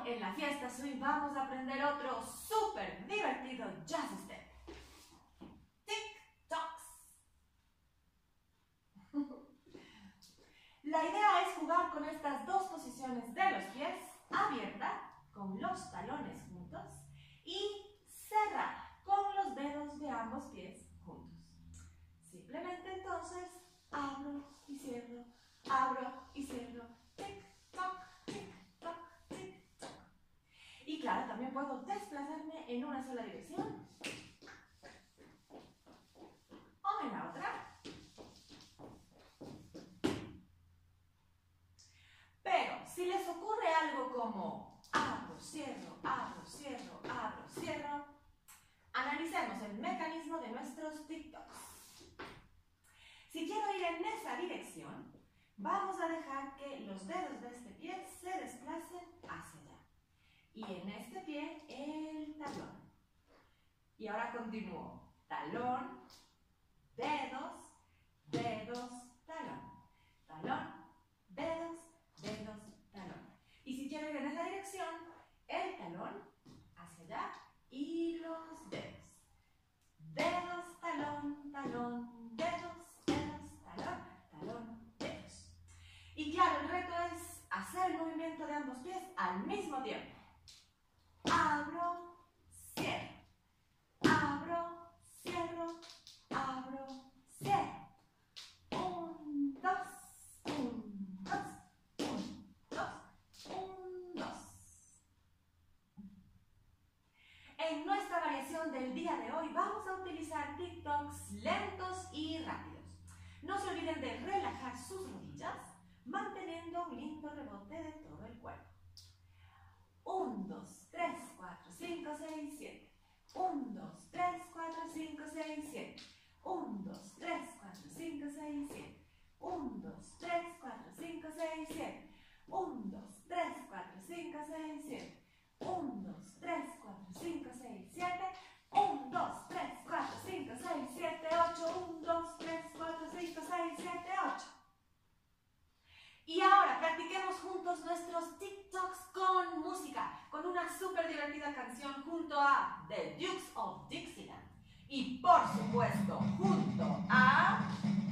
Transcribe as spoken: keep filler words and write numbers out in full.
en la fiesta swing vamos a aprender otro súper divertido jazz step. Tic-tocs. La idea es jugar con estas dos posiciones de los pies, abierta, con los talones juntos, y cerrada, con los dedos de ambos pies juntos. Simplemente entonces, abro y cierro, abro y cierro, tic-toc, tic-toc, tic-toc. Y claro, también puedo desplazarme en una sola dirección o en la otra. Pero si les ocurre algo como abro, cierro, abro, cierro, abro, cierro, analicemos el mecanismo de nuestros tic-tocs. Si quiero ir en esa dirección, vamos a dejar que los dedos de este pie se desplacen hacia allá. Y en este pie, el talón. Y ahora continúo. Talón, dedos, dedos, talón. Talón, dedos, dedos, talón. Y si quiero ir en esa dirección, el talón hacia allá y los dedos. Dedos, talón, talón, dedos, dedos, talón, talón, dedos. Y claro, el reto es hacer el movimiento de ambos pies al mismo tiempo. Abro, cierro. Abro, cierro, abro, cierro. Un, dos, un, dos, un, dos, un, dos. En nuestra variación del día de hoy vamos a utilizar tic-tocs lentos y rápidos. No se olviden de relajar sus rodillas, manteniendo un lindo rebote de todo el cuerpo. uno, dos, tres, cuatro, cinco, seis, siete. uno, dos, tres, cuatro, cinco, seis, siete. uno, dos, tres, cuatro, cinco, seis, siete. uno, dos, tres, cuatro, cinco, seis, siete. uno, dos, tres, cuatro, cinco, seis, siete. uno, dos, tres, cuatro, cinco, seis, siete. uno, dos, tres, cuatro, cinco, seis, siete, ocho. uno, dos, tres, cuatro, cinco, seis, siete, ocho. Y ahora practiquemos juntos nuestros tic-tocs con música, con una súper divertida canción junto a The Dukes of Dixieland. Y por supuesto, junto a